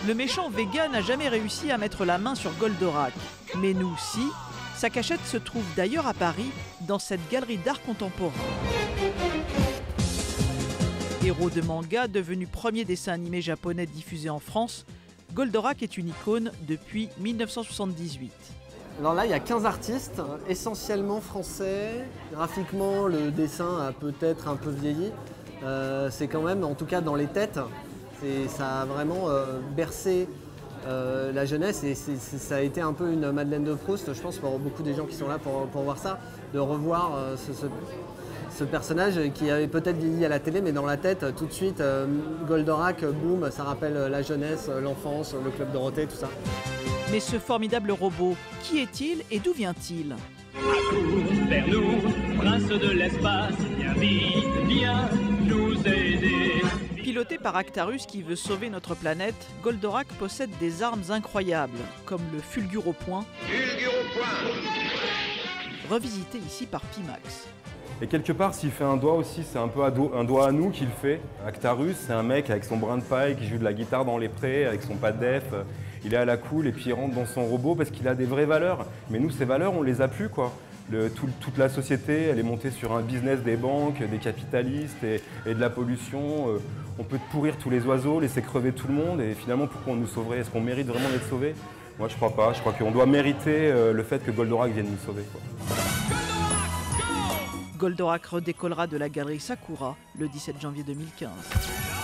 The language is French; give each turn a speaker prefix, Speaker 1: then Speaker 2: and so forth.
Speaker 1: Le méchant Vega n'a jamais réussi à mettre la main sur Goldorak. Mais nous, si. Sa cachette se trouve d'ailleurs à Paris, dans cette galerie d'art contemporain. Héros de manga, devenu premier dessin animé japonais diffusé en France, Goldorak est une icône depuis 1978.
Speaker 2: Alors là, il y a 15 artistes, essentiellement français. Graphiquement, le dessin a peut-être un peu vieilli. C'est quand même, en tout cas dans les têtes, ça a vraiment bercé la jeunesse et ça a été un peu une Madeleine de Proust, je pense, pour beaucoup des gens qui sont là pour voir ça, de revoir ce personnage qui avait peut-être vieilli à la télé, mais dans la tête, tout de suite, Goldorak, boum, ça rappelle la jeunesse, l'enfance, le Club Dorothée, tout ça.
Speaker 1: Mais ce formidable robot, qui est-il et d'où vient-il?
Speaker 3: Accours vers nous, prince de l'espace, viens vite, viens nous aider.
Speaker 1: Piloté par Actarus qui veut sauver notre planète, Goldorak possède des armes incroyables, comme le Fulguropoint, revisité ici par Pimax.
Speaker 4: Et quelque part, s'il fait un doigt aussi, c'est un peu un doigt à nous qu'il fait. Actarus, c'est un mec avec son brin de paille qui joue de la guitare dans les prés, avec son pas de def. Il est à la cool et puis il rentre dans son robot parce qu'il a des vraies valeurs. Mais nous, ces valeurs, on les a plus, quoi. Toute la société, elle est montée sur un business des banques, des capitalistes et de la pollution. On peut pourrir tous les oiseaux, laisser crever tout le monde et finalement, pourquoi on nous sauverait? Est-ce qu'on mérite vraiment d'être sauvé? Moi, je crois pas. Je crois qu'on doit mériter le fait que Goldorak vienne nous sauver, quoi.
Speaker 1: Goldorak redécollera de la galerie Sakura le 17 janvier 2015.